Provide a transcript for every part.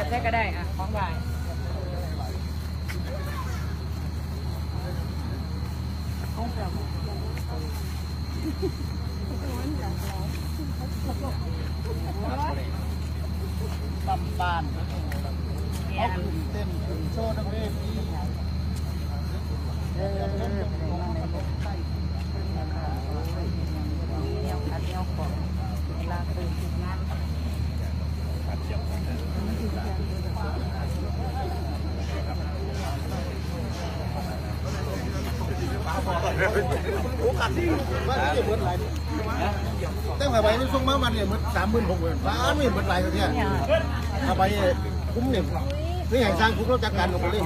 ใช้ก็ได้อ่ะของบ่ายตำบ้านเอาเต้นโชว์ทั้งเวทีเนียวขัดเนียวของเวลาตื่นถึงงานโอ้กัดที่ว่าที่เหมือนไรตั้งแต่ไปนี่ช่วงมาวันเนี่ยมัน36,000 บาทไม่เหมือนไรเนี่ยถ้าไปคุ้มเนี่ยนี่อย่างสร้างคุ้มเราจัดการกับคนเล่น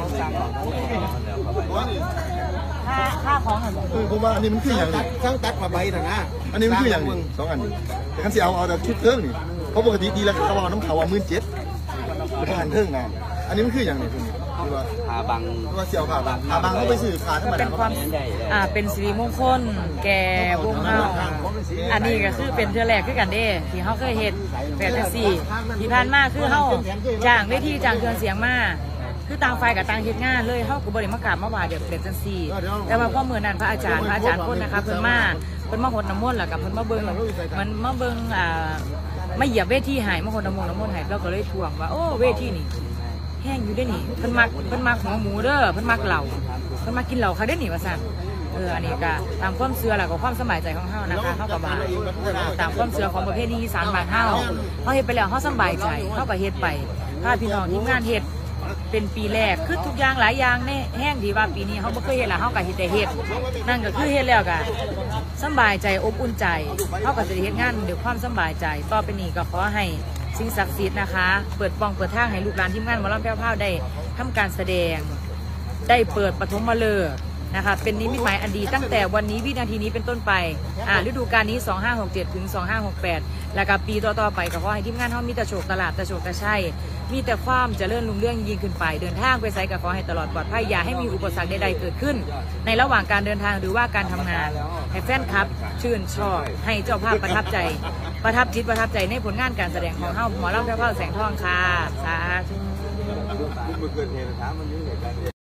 ค่าของคือผมว่าอันนี้มันคืออย่างสร้างตัดผ้าใบนะอันนี้มันคืออย่าง2 อันแต่คันสิเอาแต่ชุดเครื่องนี่เพราะปกติดีแล้วเขาเอาน้ำเขา17,000เป็นหันเครื่องนะอันนี้มันคืออย่างไรคุณผาบังว่าเสี่ยวผาบังเขาไปสื่อขาธรรมดาเป็นความเป็นสิริมงคลแก่วงเฮาอันนี้ก็คือเป็นเทื่อแรกคือกันเด้ที่เขาเคยเห็นแบบจังซี่ที่ผ่านมาคือเฮาจ้างเวทีจ้างเครื่องเสียงมาคือต่างฝ่ายกับต่างเฮ็ดงานเลยเฮาก็บ่ได้มากราบมาว่าเดี๋ยวเป็นจังซี่แต่ว่าพอมื้อนั้นพระอาจารย์คนนะคะเพิ่นมาหดน้ำมนต์แล้วก็เพิ่นมาเบิ่งมันมาเบิ่งมาเหยียบเวทีให้มาหดน้ำมนต์ให้เราก็เลยทวงว่าโอ้เวทีนี่แห้งอยู่ได้นี่เพิ่นมักหัวหมูเด้อเพิ่นมักเหล้าเพิ่นมากินเหล้าค่ะได้นี่ว่าซั่นอันนี้ก็ตามความเชื่อแล้วก็ความสบายใจของเฮานะคะเฮาก็ว่าตามความเชื่อของประเพณีอีสานบ้านเฮาเฮ็ดไปแล้วเฮาสบายใจเฮาก็เฮ็ดไปถ้าพี่น้องทีมงานเฮ็ดเป็นปีแรกคือทุกอย่างหลายอย่างในแห้งดีว่าปีนี้เฮาบ่เคยเฮ็ดแล้วเฮาก็เฮ็ดแต่เฮ็ดนั่นก็คือเฮ็ดแล้วก็สบายใจอบอุ่นใจเฮาก็จะได้เฮ็ดงานด้วยความสบายใจต่อไปนี้ก็ขอให้สิ่งศักดิ์สิทธิ์นะคะเปิดทางให้ลูกหลานทีมงานหมอลำแพ้วๆได้ทำการแสดงได้เปิดปฐมฤกษ์นะคะเป็นนิมิตหมายอันดีตั้งแต่วันนี้วินาทีนี้เป็นต้นไปฤดูกาลนี้2567ถึง2568แล้วก็ปีต่อๆไปก็ขอให้ทีมงานเขามีแต่โชคตลาดแต่โชคแต่ใช่มีแต่ความเจริญรุ่งเรืองยิ่งขึ้นไปเดินทางไปไสก็ขอให้ตลอดปลอดภัยอย่าให้มีอุปสรรคใดๆเกิดขึ้นในระหว่างการเดินทางหรือว่าการทำงานให้แฟนคลับชื่นชอบให้เจ้าภาพประทับใจในผลงานการแสดงของเฮาหมอลำแพ้วๆแสงทองค่ะสาธุ